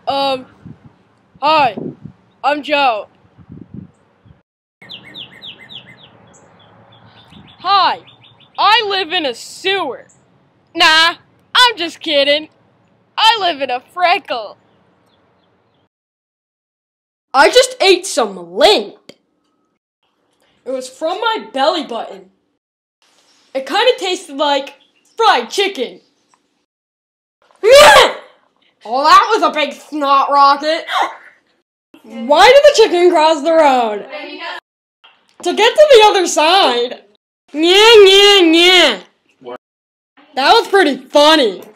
Hi, I'm Joe. Hi, I live in a sewer. Nah, I'm just kidding. I live in a freckle. I just ate some lint. It was from my belly button. It kind of tasted like fried chicken. Oh, that was a big snot rocket. Why did the chicken cross the road? To get to the other side. Yeah. That was pretty funny.